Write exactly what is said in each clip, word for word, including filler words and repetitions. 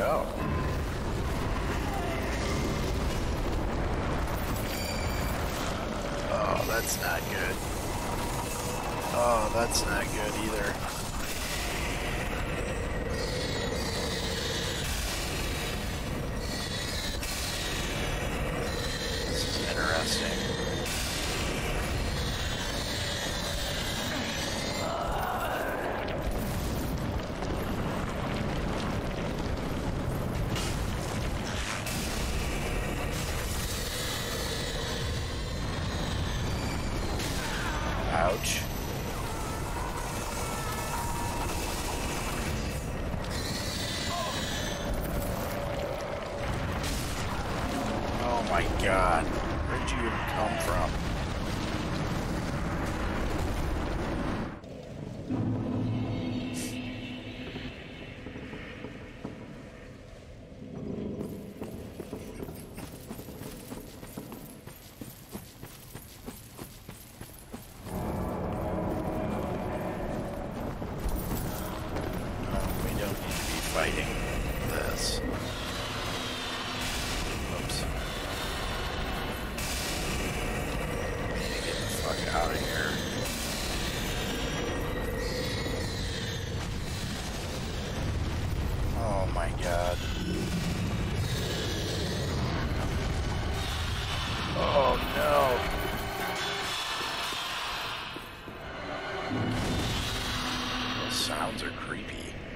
go? Oh, that's not good. Oh, that's not good either. This is interesting. Ouch. Oh my god. Where'd you even come from? Fighting this. Oops. Get the fuck out of here. Oh my god. Oh no. Those sounds are creepy.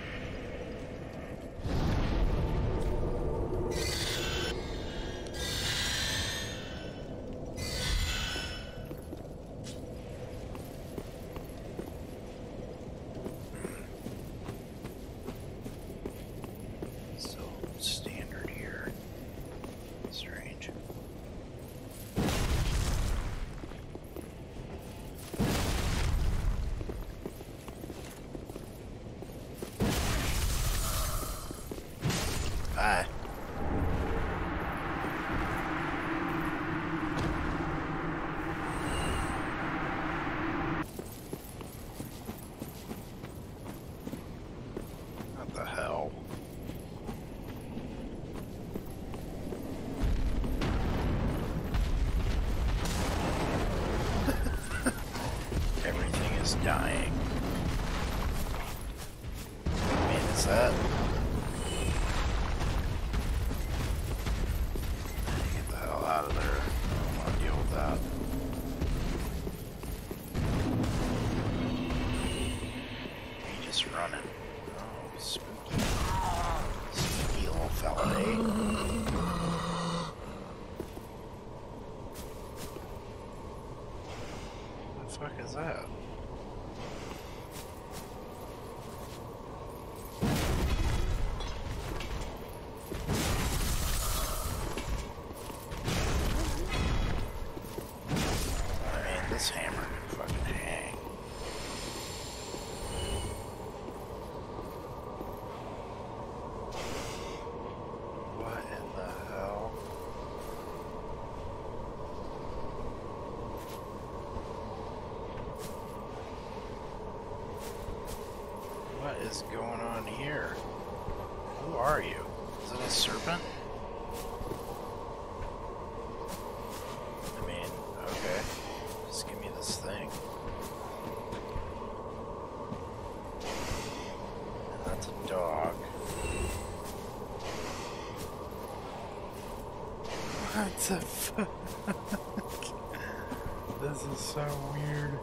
Standard here. Strange. Hi. What the hell? Everything is dying. I mean, is that? Get the hell out of there. I don't want to deal with that. He just running. Oh, spooky. Spooky little fella, eh? What the fuck is that? I mean, this hammer can fucking hang. What in the hell? What is going on here? Who are you? Is it a serpent? I mean, okay. Just give me this thing. And that's a dog. What the fuck? This is so weird.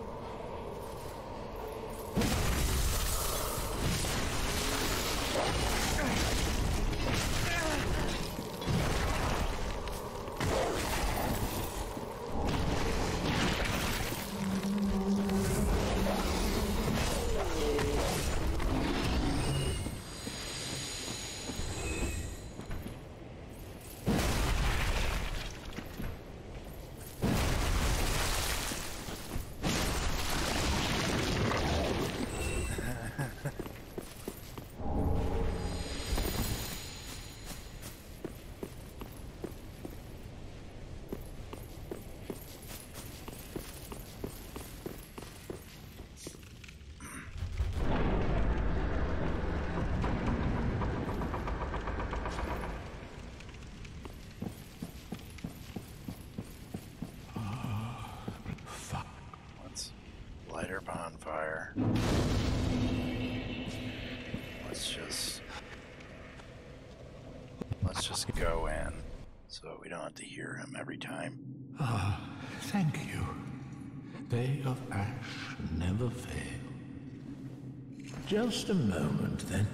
just go in so we don't have to hear him every time. Ah, thank you. They of ash never fail. Just a moment, then.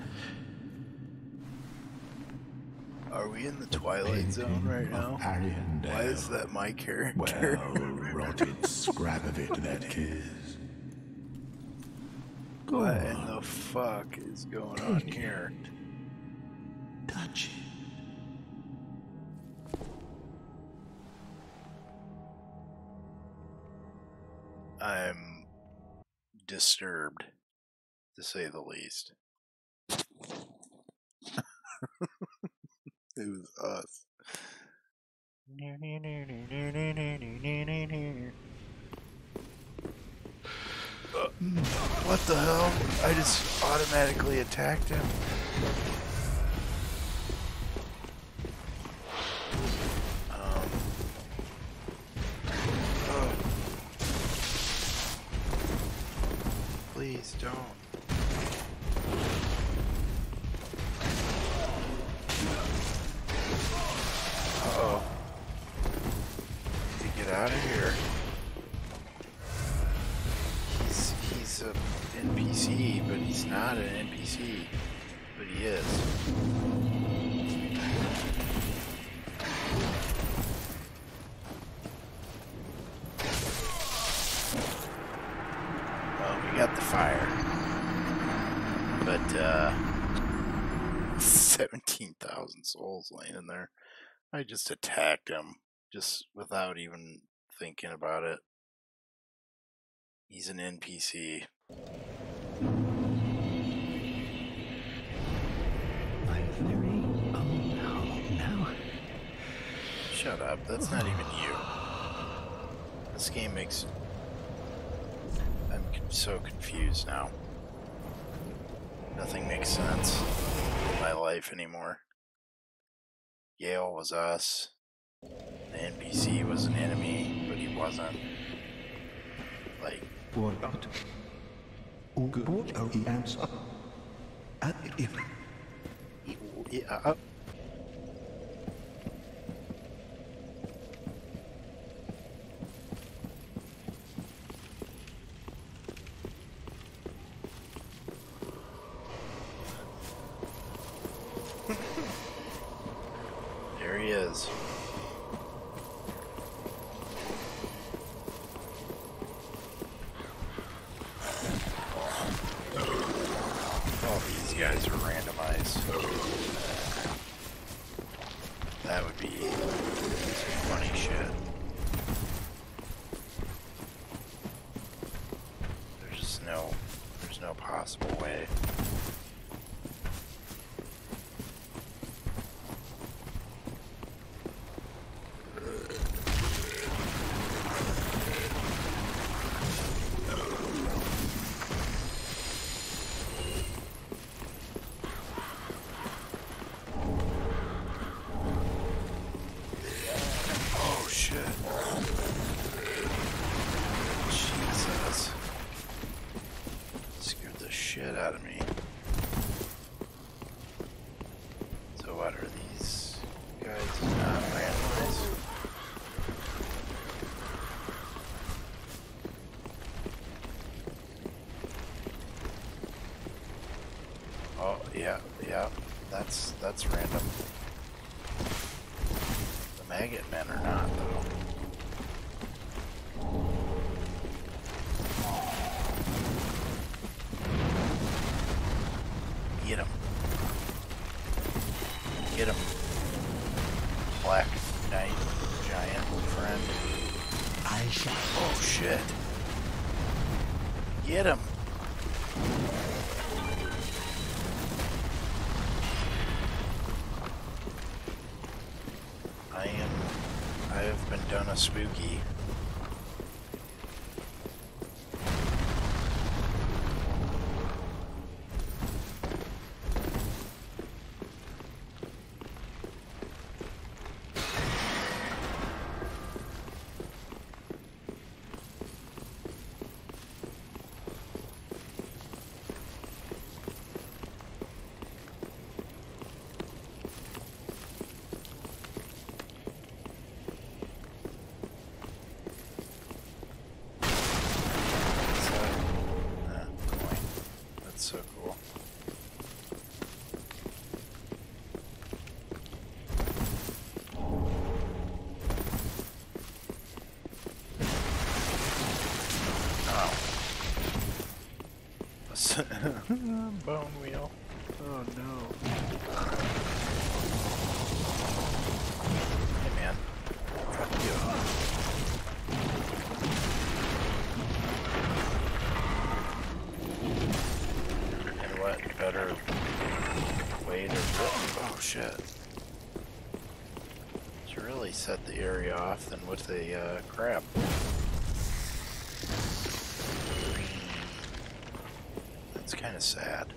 Are we in the Twilight Zone right now? Ariandel. Why is that my character? Well, rotted scrap of it, that is. Go what on. in the fuck is going on Take here? it. Touch it. I'm disturbed, to say the least. It was us. Uh, what the hell? I just automatically attacked him. Um. Oh. Please don't. Uh-oh. Need to get out of here. He's he's a N P C, but he's not an N P C. But he is. Well, we got the fire. But uh seventeen thousand souls laying in there. I just attacked him, just without even thinking about it. He's an N P C. My very own home now. Shut up, that's not even you. This game makes... I'm so confused now. Nothing makes sense in my life anymore. Gale was us. The N P C was an enemy, but he wasn't. Like... What? Good are the answer. At if Yeah, uh, there he is. All these guys are randomized. That would be funny shit. There's just no, there's no possible way. Jesus. Scared the shit out of me. So what are these guys not randomized? Oh yeah, yeah. That's that's random. The maggot men are not though. Get him. Get him. Black Knight Giant friend. I shall. Oh shit. Get him. I am. I have been done a spooky. Bone wheel. Oh no. Hey man. Fuck you. And what better way to rip? Oh shit. To really set the area off than with a uh, crab. That's kind of sad.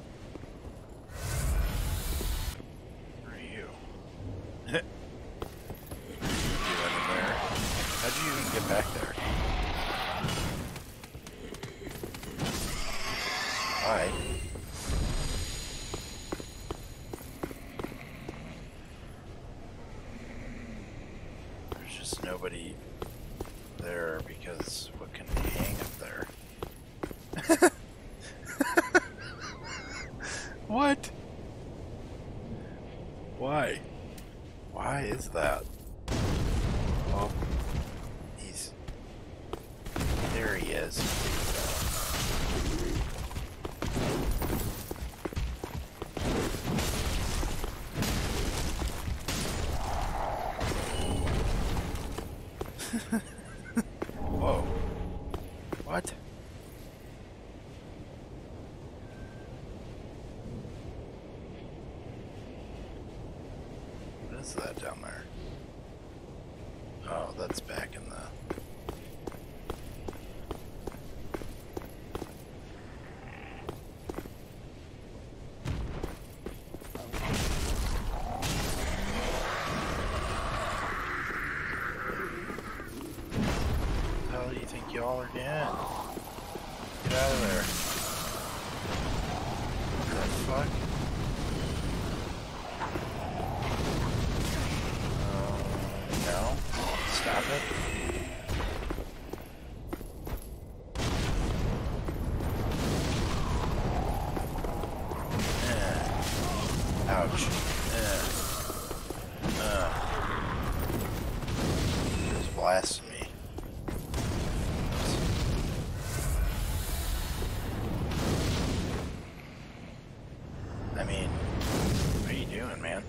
Where are you? You went in there. How'd you even get back there? Why? There's just nobody there because what can they hang up there? What? Why? Why is that? Oh, he's... There he is. Whoa. What? What is that down there? Oh, that's back in the... What the hell do you think y'all are doing? Get out of there. What the fuck? No. Stop it. Eh. Ouch. Eh. Uh. Just blasting me. I mean, what are you doing, man?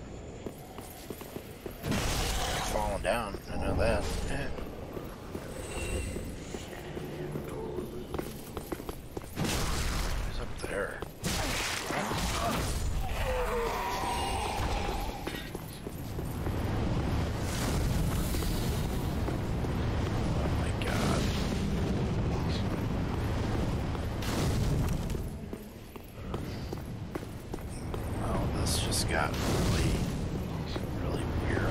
Falling down, I know that. Eh. Who's up there? Oh my god. Oh, this just got really, really weird.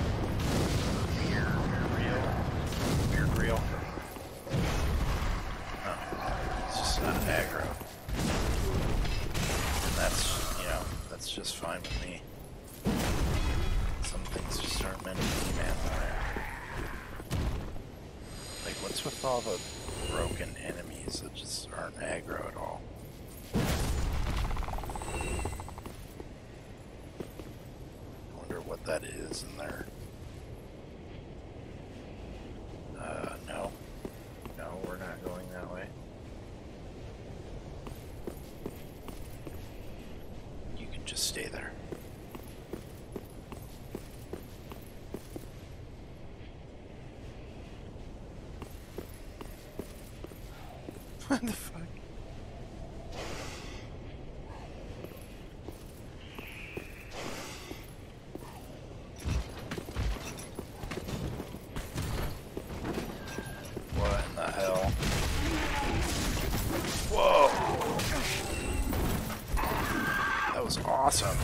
Real. Oh, it's just not aggro. And that's, you know, that's just fine with me. Some things just aren't meant to be, man. Like, what's with all the broken enemies that just aren't aggro at all? I wonder what that is in there. Uh, no. No, we're not going that way. You can just stay there. What the fuck? What in the hell? Whoa! That was awesome.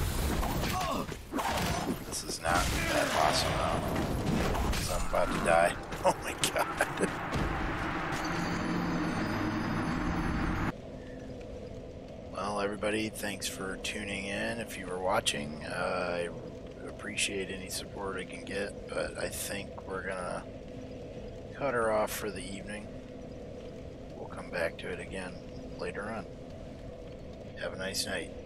This is not that awesome though. Because I'm about to die. Oh my god. Well, everybody, thanks for tuning in. If you were watching, uh, I appreciate any support I can get, but I think we're gonna cut her off for the evening. We'll come back to it again later on. Have a nice night.